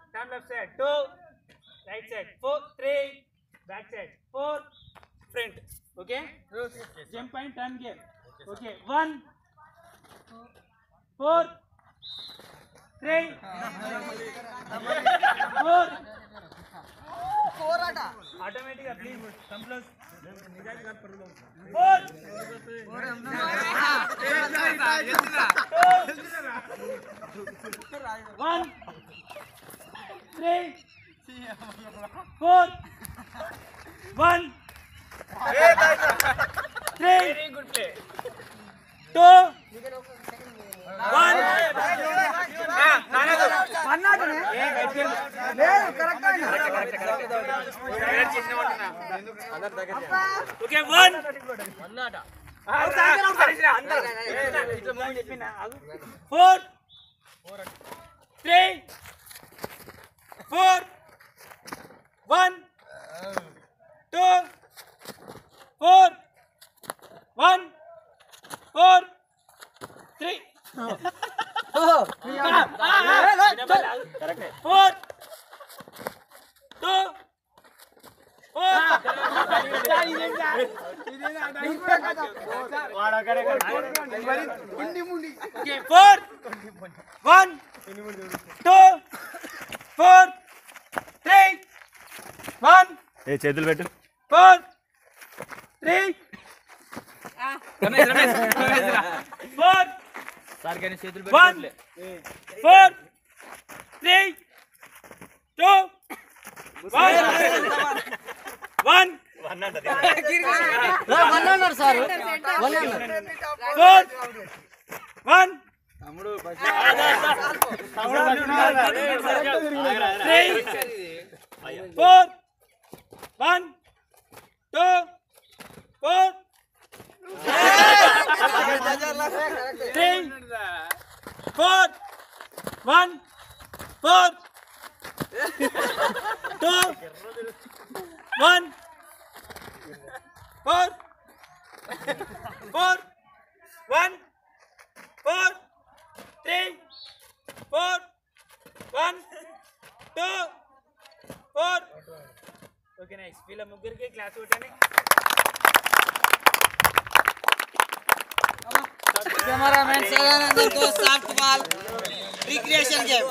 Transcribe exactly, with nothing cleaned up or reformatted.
turn left side, two, right side, four, three, back side, four, front. Okay? Jump and turn gear. Okay, one, four, three, four. Automatically, please come close. Four. One, three, four, one, three, very good play. Two, one. Okay, one. Four, three, four, one, two, four, one, four, three. Four, two, four. Okay, four, one, two, four, three, one. ఏ చేతులు పెట్టు Four, three, four, one, four, three, two, one, one, four, one, three, four, one, two, four, three, four, one, four, two, one, four, four, one, four, three, four, one, two, four. Okay, nice. వీళ్ళ ముగ్గురికి class కొట్టండి. Cameraman Sadanand को soft ball recreation game